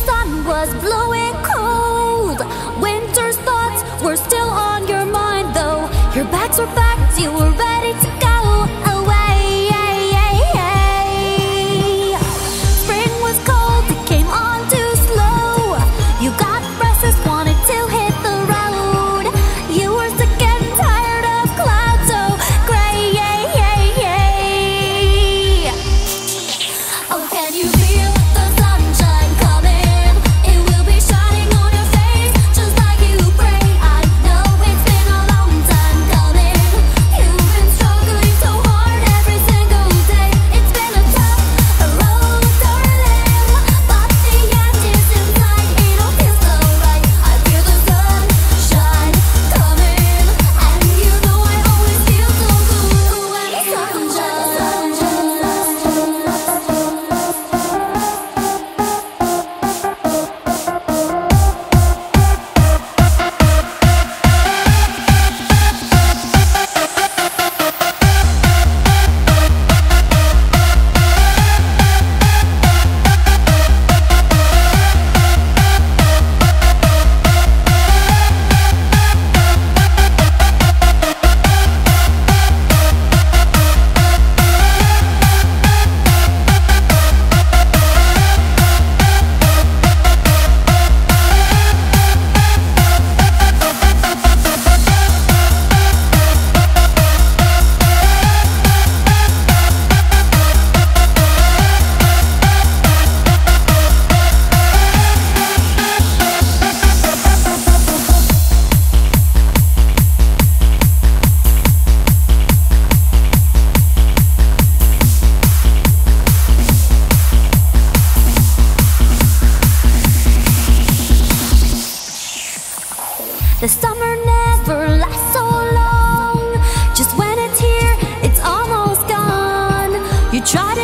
sun was blowing cold. Winter's thoughts were still on your mind, though your bags were packed, you were ready to go away. Spring was cold, it came on too slow. You got restless, wanted to hit the road. You were sick and tired of clouds so gray. Oh, can you feel the sunshine coming? It will be shining on your face, just like you pray. I know it's been a long time coming. You've been struggling so hard every single day. It's been a tough road, darling, but the end is in sight. It all feels so right. I feel the sunshine coming, and you know I always feel so good when the sunshine. The summer never lasts so long. Just when it's here, it's almost gone. You try to